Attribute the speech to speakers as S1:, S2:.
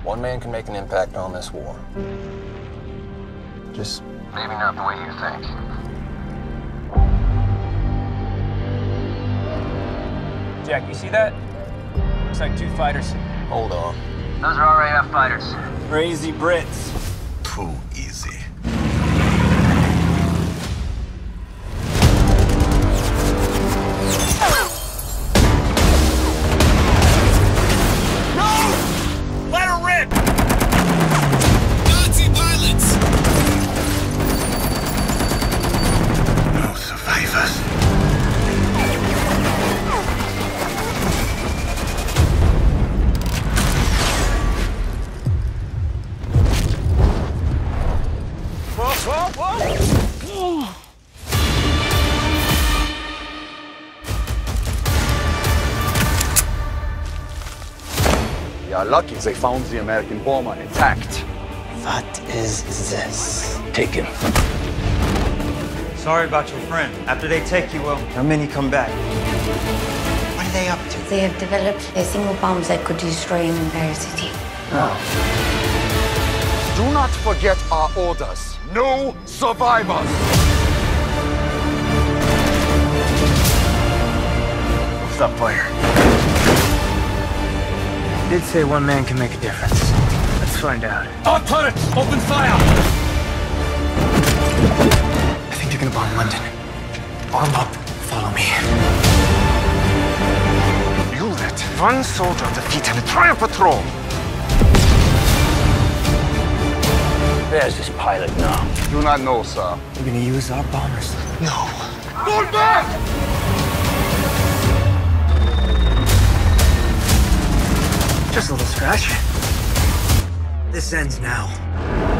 S1: One man can make an impact on this war. Just maybe not the way you think.
S2: Jack, you see that? Looks like 2 fighters.
S1: Hold on.
S3: Those are RAF fighters.
S2: Crazy Brits.
S4: Too easy.
S2: Let her rip!
S4: Nazi pilots! No survivors.
S2: Whoa!
S5: We are lucky they found the American bomber intact.
S6: What is this? Take him.
S7: Sorry about your friend. After they take you, well, how many come back?
S6: What are they up to?
S8: They have developed a single bomb that could destroy an entire city.
S5: Do not forget our orders. No survivors.
S6: Stop fire.
S2: Did say one man can make a difference. Let's find out.
S5: Our turrets, open fire!
S2: I think they're gonna bomb London. Arm up. Follow me.
S5: You let one soldier defeat an entire patrol.
S6: Where's this pilot now?
S5: Do not know, sir.
S2: We're gonna use our bombers.
S6: No.
S5: Fall back!
S2: Just a little scratch. This ends now.